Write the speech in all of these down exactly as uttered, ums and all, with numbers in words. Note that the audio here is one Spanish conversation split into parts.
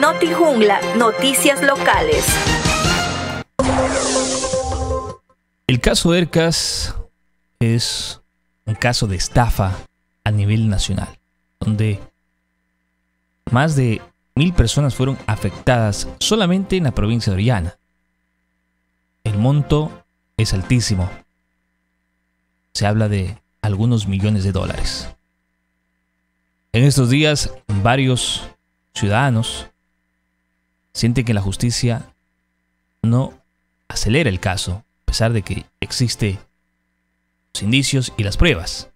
Notijungla, noticias locales. El caso Ercas es un caso de estafa a nivel nacional, donde más de mil personas fueron afectadas solamente en la provincia de Orellana. El monto es altísimo. Se habla de algunos millones de dólares. En estos días, varios ciudadanos sienten que la justicia no acelera el caso, a pesar de que existen los indicios y las pruebas.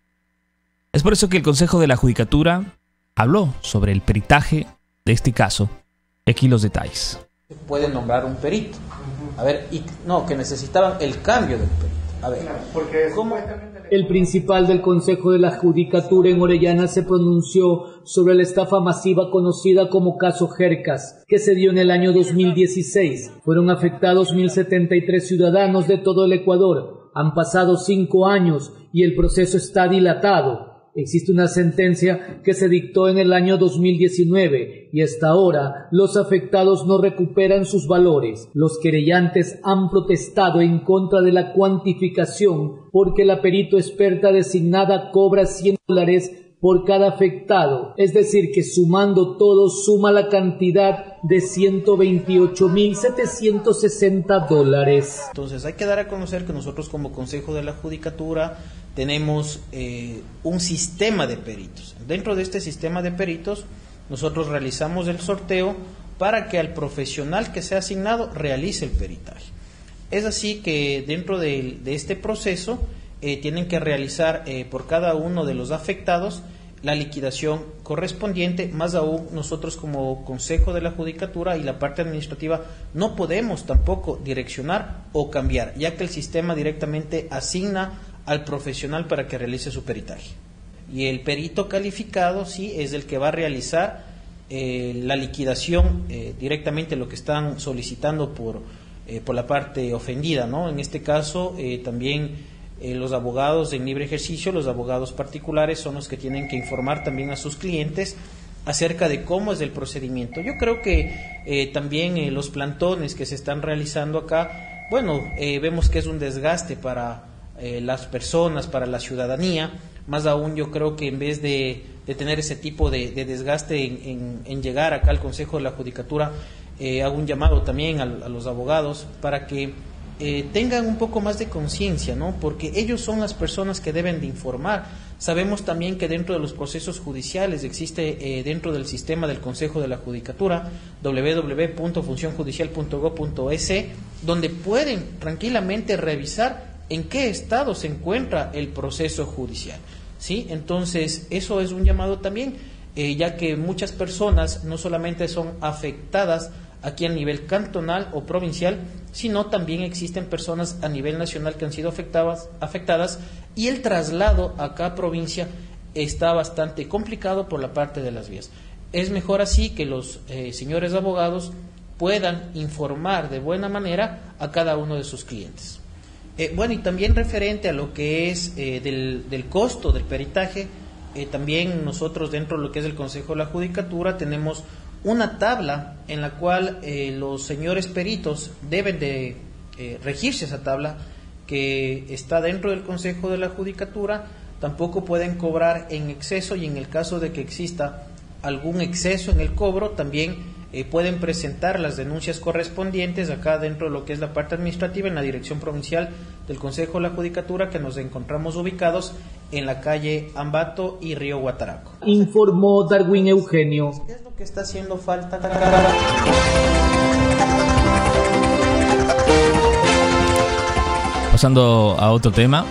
Es por eso que el Consejo de la Judicatura habló sobre el peritaje de este caso. Aquí los detalles. Puede nombrar un perito. A ver, y no, que necesitaban el cambio del perito. A ver, ¿cómo? El principal del Consejo de la Judicatura en Orellana se pronunció sobre la estafa masiva conocida como caso Hercas, que se dio en el año dos mil dieciséis. Fueron afectados mil setenta y tres ciudadanos de todo el Ecuador. Han pasado cinco años y el proceso está dilatado. Existe una sentencia que se dictó en el año dos mil diecinueve y hasta ahora los afectados no recuperan sus valores. Los querellantes han protestado en contra de la cuantificación porque la perito experta designada cobra cien dólares por cada afectado, es decir que sumando todo suma la cantidad de ciento veintiocho mil setecientos sesenta dólares. Entonces hay que dar a conocer que nosotros como Consejo de la Judicatura tenemos eh, un sistema de peritos. Dentro de este sistema de peritos nosotros realizamos el sorteo para que al profesional que sea asignado realice el peritaje. Es así que dentro de, de este proceso eh, tienen que realizar eh, por cada uno de los afectados la liquidación correspondiente, más aún nosotros como Consejo de la Judicatura y la parte administrativa no podemos tampoco direccionar o cambiar, ya que el sistema directamente asigna al profesional para que realice su peritaje. Y el perito calificado sí es el que va a realizar eh, la liquidación eh, directamente lo que están solicitando por, eh, por la parte ofendida, ¿no? En este caso eh, también Eh, los abogados en libre ejercicio, los abogados particulares son los que tienen que informar también a sus clientes acerca de cómo es el procedimiento. Yo creo que eh, también eh, los plantones que se están realizando acá, bueno, eh, vemos que es un desgaste para eh, las personas, para la ciudadanía, más aún yo creo que en vez de, de tener ese tipo de, de desgaste en, en, en llegar acá al Consejo de la Judicatura, eh, hago un llamado también a, a los abogados para que Eh, tengan un poco más de conciencia, ¿no? Porque ellos son las personas que deben de informar. Sabemos también que dentro de los procesos judiciales existe eh, dentro del sistema del Consejo de la Judicatura doble u doble u doble u punto función judicial punto gob punto es, donde pueden tranquilamente revisar en qué estado se encuentra el proceso judicial, ¿sí? Entonces eso es un llamado también, eh, ya que muchas personas no solamente son afectadas aquí a nivel cantonal o provincial, sino también existen personas a nivel nacional que han sido afectadas, afectadas y el traslado acá a provincia está bastante complicado por la parte de las vías. Es mejor así que los eh, señores abogados puedan informar de buena manera a cada uno de sus clientes. Eh, bueno, y también referente a lo que es eh, del, del costo del peritaje, eh, también nosotros dentro de lo que es el Consejo de la Judicatura tenemos una tabla en la cual eh, los señores peritos deben de eh, regirse esa tabla que está dentro del Consejo de la Judicatura. Tampoco pueden cobrar en exceso y en el caso de que exista algún exceso en el cobro también eh, pueden presentar las denuncias correspondientes acá dentro de lo que es la parte administrativa en la Dirección Provincial del Consejo de la Judicatura, que nos encontramos ubicados en la calle Ambato y Río Guataraco. Informó Darwin Eugenio. ¿Qué es lo que está haciendo falta? Pasando a otro tema,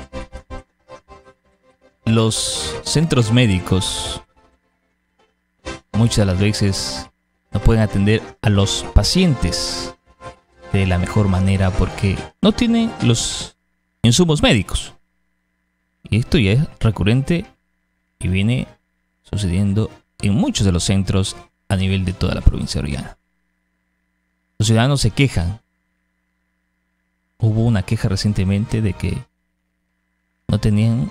los centros médicos muchas de las veces no pueden atender a los pacientes de la mejor manera porque no tienen los insumos médicos. Y esto ya es recurrente y viene sucediendo en muchos de los centros a nivel de toda la provincia de Orellana. Los ciudadanos se quejan. Hubo una queja recientemente de que no tenían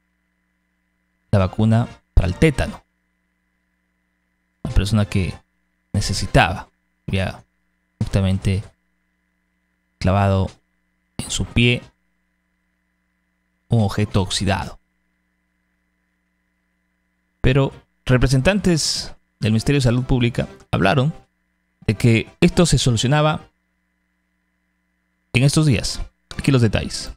la vacuna para el tétano. Una persona que necesitaba. Había justamente clavado en su pie un objeto oxidado. Pero representantes del Ministerio de Salud Pública hablaron de que esto se solucionaba en estos días. Aquí los detalles.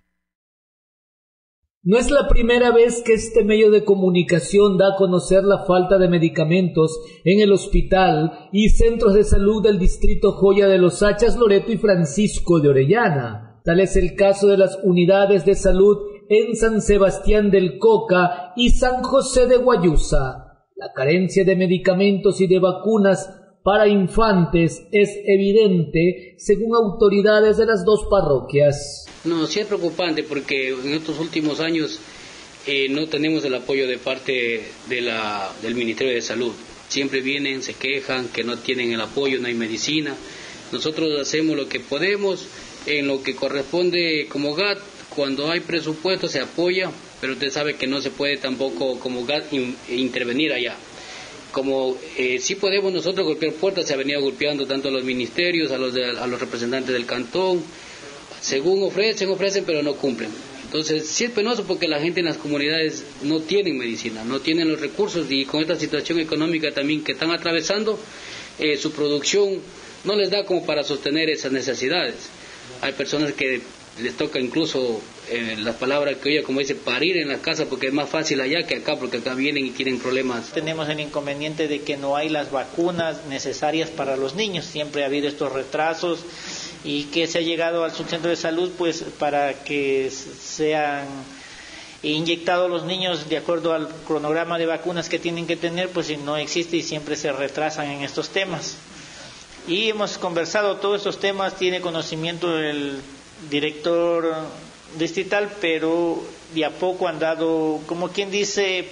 No es la primera vez que este medio de comunicación da a conocer la falta de medicamentos en el hospital y centros de salud del distrito Joya de los Hachas, Loreto y Francisco de Orellana. Tal es el caso de las unidades de salud en San Sebastián del Coca y San José de Guayusa. La carencia de medicamentos y de vacunas para infantes es evidente, según autoridades de las dos parroquias. No, sí es preocupante porque en estos últimos años eh, no tenemos el apoyo de parte de la, del Ministerio de Salud. Siempre vienen, se quejan que no tienen el apoyo, no hay medicina. Nosotros hacemos lo que podemos en lo que corresponde como G A T. Cuando hay presupuesto se apoya, pero usted sabe que no se puede tampoco como G A T in, intervenir allá. Como eh, sí podemos nosotros golpear puertas, se ha venido golpeando tanto a los ministerios, a los, de, a los representantes del cantón. Según ofrecen, ofrecen, pero no cumplen. Entonces, sí es penoso porque la gente en las comunidades no tienen medicina, no tienen los recursos y con esta situación económica también que están atravesando, eh, su producción no les da como para sostener esas necesidades. Hay personas que les toca incluso, eh, las palabras que oye, como dice, parir en la casa porque es más fácil allá que acá, porque acá vienen y tienen problemas. Tenemos el inconveniente de que no hay las vacunas necesarias para los niños, siempre ha habido estos retrasos y que se ha llegado al subcentro de salud pues para que sean inyectados los niños de acuerdo al cronograma de vacunas que tienen que tener, pues no existe y siempre se retrasan en estos temas. Y hemos conversado todos estos temas, tiene conocimiento el director distrital, pero de a poco han dado, como quien dice,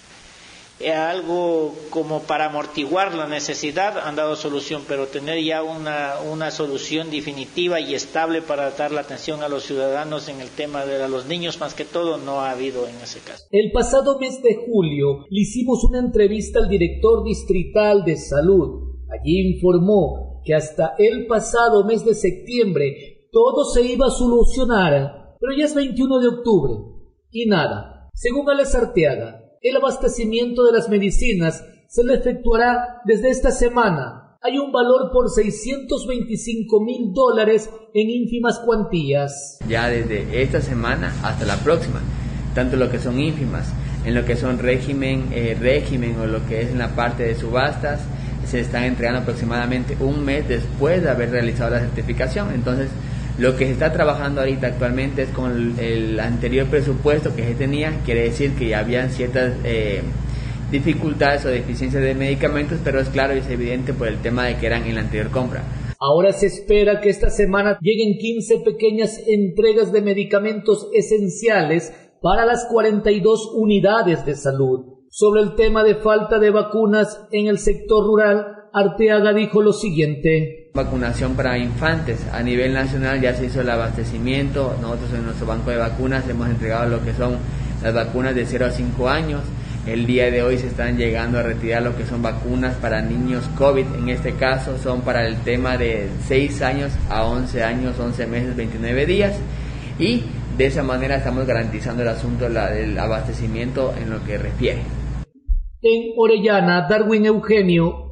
algo como para amortiguar la necesidad, han dado solución, pero tener ya una, una solución definitiva y estable para dar la atención a los ciudadanos en el tema de a los niños más que todo, no ha habido en ese caso. El pasado mes de julio le hicimos una entrevista al director distrital de salud. Allí informó que hasta el pasado mes de septiembre todo se iba a solucionar, pero ya es veintiuno de octubre y nada. Según Alex Arteaga, el abastecimiento de las medicinas se le efectuará desde esta semana. Hay un valor por seiscientos veinticinco mil dólares en ínfimas cuantías. Ya desde esta semana hasta la próxima, tanto lo que son ínfimas, en lo que son régimen, eh, régimen o lo que es en la parte de subastas, se están entregando aproximadamente un mes después de haber realizado la certificación. Entonces, lo que se está trabajando ahorita actualmente es con el, el anterior presupuesto que se tenía, quiere decir que ya habían ciertas eh, dificultades o deficiencias de medicamentos, pero es claro y es evidente por el tema de que eran en la anterior compra. Ahora se espera que esta semana lleguen quince pequeñas entregas de medicamentos esenciales para las cuarenta y dos unidades de salud. Sobre el tema de falta de vacunas en el sector rural, Arteaga dijo lo siguiente. Vacunación para infantes. A nivel nacional ya se hizo el abastecimiento. Nosotros en nuestro banco de vacunas hemos entregado lo que son las vacunas de cero a cinco años. El día de hoy se están llegando a retirar lo que son vacunas para niños COVID. En este caso son para el tema de seis años a once años, once meses, veintinueve días. Y de esa manera estamos garantizando el asunto del abastecimiento en lo que refiere. En Orellana, Darwin Eugenio.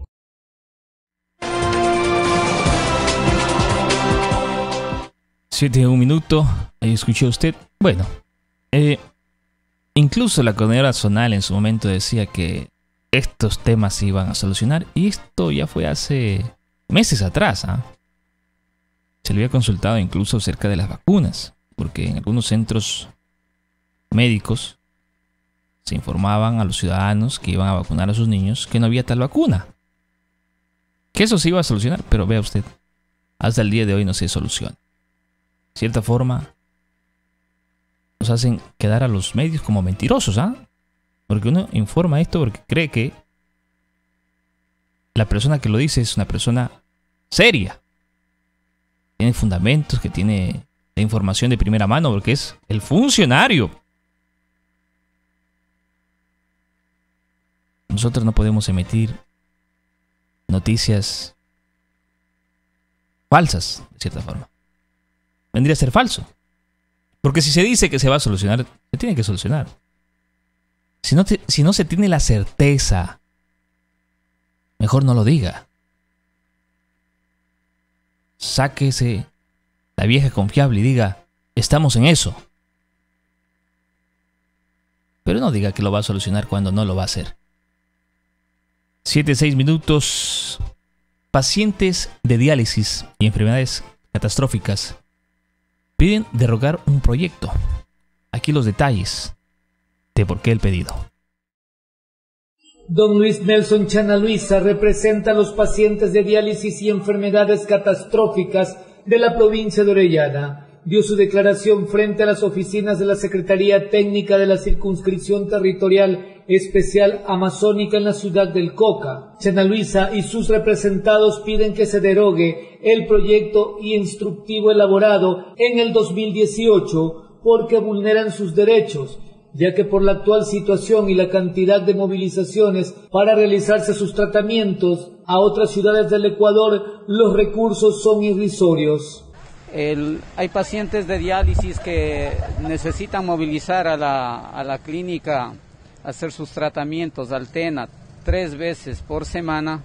Siete un minuto, ahí escuchó usted. Bueno, eh, incluso la coordinadora zonal en su momento decía que estos temas se iban a solucionar y esto ya fue hace meses atrás. ¿eh? Se le había consultado incluso acerca de las vacunas, porque en algunos centros médicos se informaban a los ciudadanos que iban a vacunar a sus niños que no había tal vacuna. Que eso se iba a solucionar, pero vea usted, hasta el día de hoy no se soluciona. De cierta forma, nos hacen quedar a los medios como mentirosos, ¿ah? ¿eh? Porque uno informa esto porque cree que la persona que lo dice es una persona seria. Tiene fundamentos, que tiene la información de primera mano, porque es el funcionario. Nosotros no podemos emitir noticias falsas, de cierta forma. Vendría a ser falso. Porque si se dice que se va a solucionar, se tiene que solucionar. Si no, te, si no se tiene la certeza, mejor no lo diga. Sáquese la vieja confiable y diga, estamos en eso. Pero no diga que lo va a solucionar cuando no lo va a hacer. siete, seis minutos. Pacientes de diálisis y enfermedades catastróficas piden derogar un proyecto. Aquí los detalles de por qué el pedido. Don Luis Nelson Chana Luisa representa a los pacientes de diálisis y enfermedades catastróficas de la provincia de Orellana. Dio su declaración frente a las oficinas de la Secretaría Técnica de la Circunscripción Territorial Especial Amazónica en la ciudad del Coca. Chana Luisa y sus representados piden que se derogue el proyecto instructivo elaborado en el dos mil dieciocho porque vulneran sus derechos, ya que por la actual situación y la cantidad de movilizaciones para realizarse sus tratamientos a otras ciudades del Ecuador, los recursos son irrisorios. El, hay pacientes de diálisis que necesitan movilizar a la, a la clínica a hacer sus tratamientos, Altena, tres veces por semana,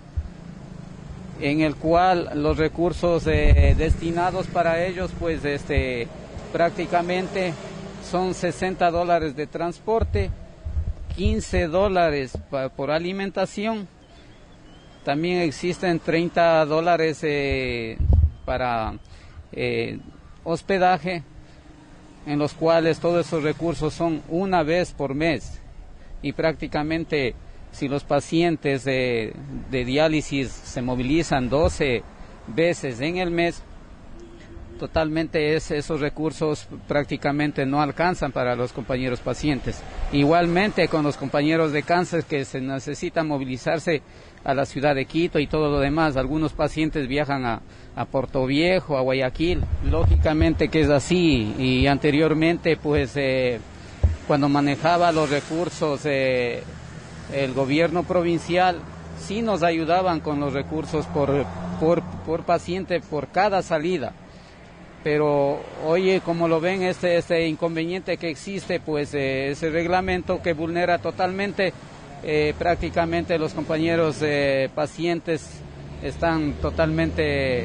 en el cual los recursos eh, destinados para ellos, pues este, prácticamente son sesenta dólares de transporte, quince dólares pa, por alimentación, también existen treinta dólares eh, para Eh, hospedaje, en los cuales todos esos recursos son una vez por mes, y prácticamente si los pacientes de, de diálisis se movilizan doce veces en el mes, totalmente es, esos recursos prácticamente no alcanzan para los compañeros pacientes. Igualmente con los compañeros de cáncer que se necesitan movilizarse a la ciudad de Quito y todo lo demás. Algunos pacientes viajan a, a Portoviejo, a Guayaquil, lógicamente que es así, y anteriormente pues eh, cuando manejaba los recursos eh, el gobierno provincial sí nos ayudaban con los recursos por, por, por paciente por cada salida, pero oye, como lo ven, este, este inconveniente que existe, pues eh, ese reglamento que vulnera totalmente. Eh, prácticamente los compañeros eh, pacientes están totalmente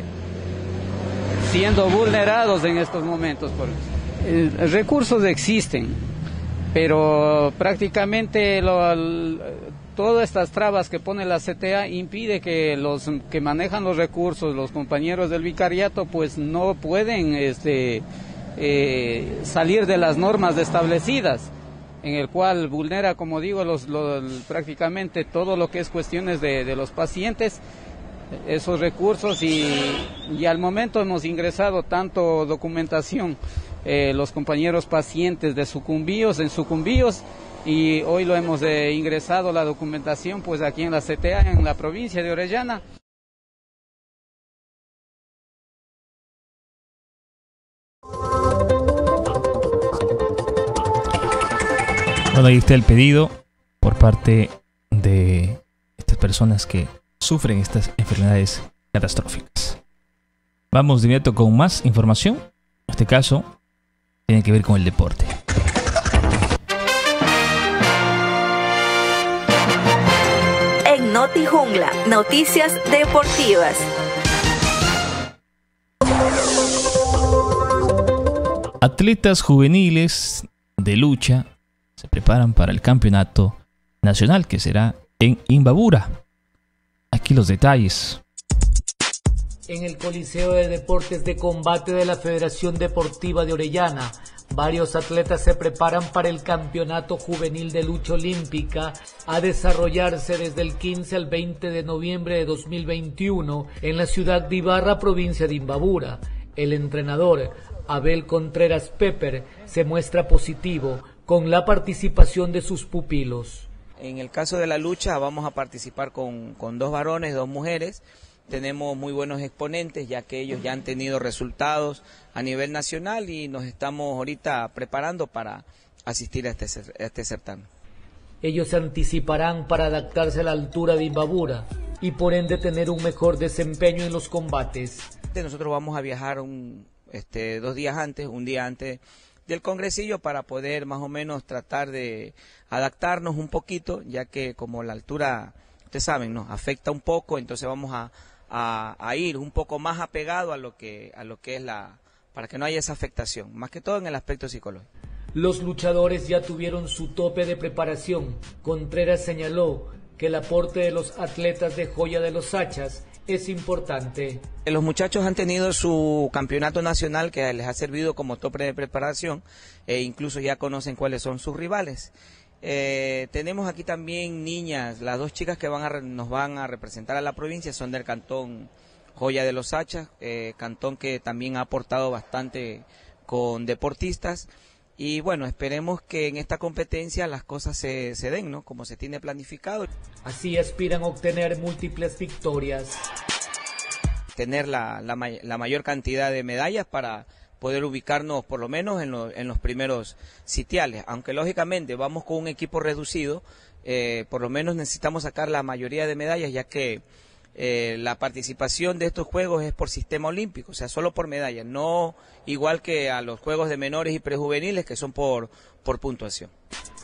siendo vulnerados en estos momentos. Por, eh, recursos existen, pero prácticamente lo, el, todas estas trabas que pone la C T A impide que los que manejan los recursos, los compañeros del vicariato, pues no pueden este, eh, salir de las normas establecidas, en el cual vulnera, como digo, los, los, prácticamente todo lo que es cuestiones de, de los pacientes, esos recursos, y, y al momento hemos ingresado tanto documentación, eh, los compañeros pacientes de sucumbíos, en sucumbíos, y hoy lo hemos eh, ingresado la documentación pues aquí en la C T A, en la provincia de Orellana. Bueno, ahí está el pedido por parte de estas personas que sufren estas enfermedades catastróficas. Vamos de inmediato con más información. En este caso, tiene que ver con el deporte. En Noti Jungla, noticias deportivas. Atletas juveniles de lucha se preparan para el campeonato nacional que será en Imbabura. Aquí los detalles. En el Coliseo de Deportes de Combate de la Federación Deportiva de Orellana, varios atletas se preparan para el Campeonato Juvenil de Lucha Olímpica a desarrollarse desde el quince al veinte de noviembre de dos mil veintiuno en la ciudad de Ibarra, provincia de Imbabura. El entrenador Abel Contreras Pepper se muestra positivo con la participación de sus pupilos. En el caso de la lucha vamos a participar con, con dos varones, dos mujeres. Tenemos muy buenos exponentes, ya que ellos ya han tenido resultados a nivel nacional y nos estamos ahorita preparando para asistir a este, a este certamen. Ellos se anticiparán para adaptarse a la altura de Imbabura. y por ende tener un mejor desempeño en los combates. Nosotros vamos a viajar un, este, dos días antes, un día antes del congresillo para poder más o menos tratar de adaptarnos un poquito, ya que como la altura, ustedes saben, nos afecta un poco, entonces vamos a, a, a ir un poco más apegado a lo que a lo que es la, para que no haya esa afectación, más que todo en el aspecto psicológico. Los luchadores ya tuvieron su tope de preparación. Contreras señaló que el aporte de los atletas de Joya de los Hachas es importante. Los muchachos han tenido su campeonato nacional que les ha servido como tope de preparación e incluso ya conocen cuáles son sus rivales. Eh, tenemos aquí también niñas, las dos chicas que van a, nos van a representar a la provincia son del cantón Joya de los Hachas, eh, cantón que también ha aportado bastante con deportistas. Y bueno, esperemos que en esta competencia las cosas se, se den, ¿no? Como se tiene planificado. Así aspiran a obtener múltiples victorias. Tener la, la, la mayor cantidad de medallas para poder ubicarnos por lo menos en, lo, en los primeros sitiales. Aunque lógicamente vamos con un equipo reducido, eh, por lo menos necesitamos sacar la mayoría de medallas, ya que Eh, la participación de estos juegos es por sistema olímpico, o sea, solo por medallas, no igual que a los juegos de menores y prejuveniles que son por, por puntuación.